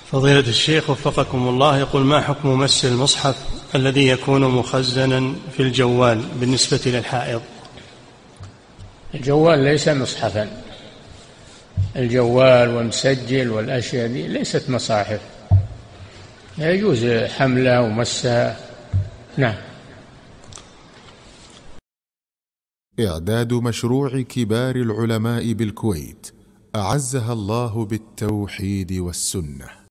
فضيلة الشيخ وفقكم الله، يقول: ما حكم مس المصحف الذي يكون مخزنا في الجوال بالنسبة للحائض؟ الجوال ليس مصحفا، الجوال والمسجل والأشياء دي ليست مصاحف، يجوز حملها ومسها. نعم. إعداد مشروع كبار العلماء بالكويت أعزها الله بالتوحيد والسنة.